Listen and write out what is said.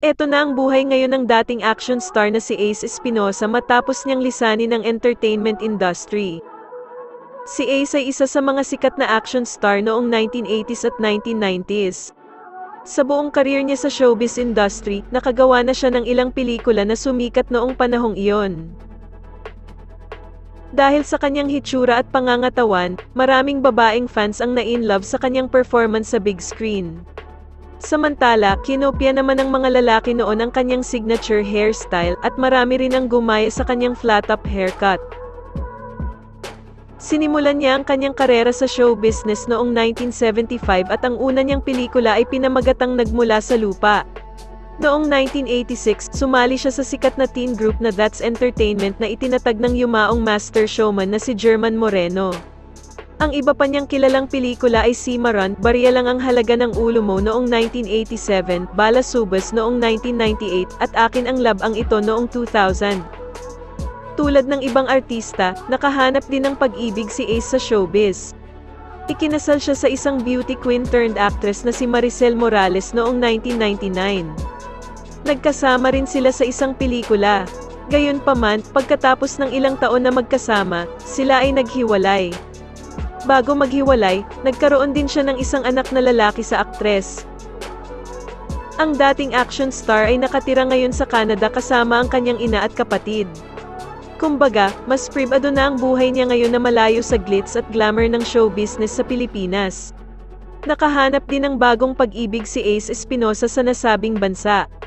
Eto na ang buhay ngayon ng dating action star na si Ace Espinosa matapos niyang lisanin ng entertainment industry. Si Ace ay isa sa mga sikat na action star noong 1980s at 1990s. Sa buong career niya sa showbiz industry, nakagawa na siya ng ilang pelikula na sumikat noong panahong iyon. Dahil sa kanyang hitsura at pangangatawan, maraming babaeng fans ang na-inlove sa kanyang performance sa big screen. Samantala, kinopya naman ng mga lalaki noon ang kanyang signature hairstyle at marami rin ang gumaya sa kanyang flat-top haircut. Sinimulan niya ang kanyang karera sa show business noong 1975 at ang una niyang pelikula ay pinamagatang Nagmula sa Lupa. Noong 1986, sumali siya sa sikat na teen group na That's Entertainment na itinatag ng yumaong master showman na si German Moreno. Ang iba pa niyang kilalang pelikula ay Cimarron, Barya Lang Ang Halaga ng Ulo Mo noong 1987, Bala Subas noong 1998, at Akin Ang Labang Ito noong 2000. Tulad ng ibang artista, nakahanap din ng pag-ibig si Ace sa showbiz. Ikinasal siya sa isang beauty queen turned actress na si Maricel Morales noong 1999. Nagkasama rin sila sa isang pelikula. Gayunpaman, pagkatapos ng ilang taon na magkasama, sila ay naghiwalay. Bago maghiwalay, nagkaroon din siya ng isang anak na lalaki sa aktres. Ang dating action star ay nakatira ngayon sa Canada kasama ang kanyang ina at kapatid. Kumbaga, mas pribado na ang buhay niya ngayon na malayo sa glitz at glamour ng show business sa Pilipinas. Nakahanap din ng bagong pag-ibig si Ace Espinosa sa nasabing bansa.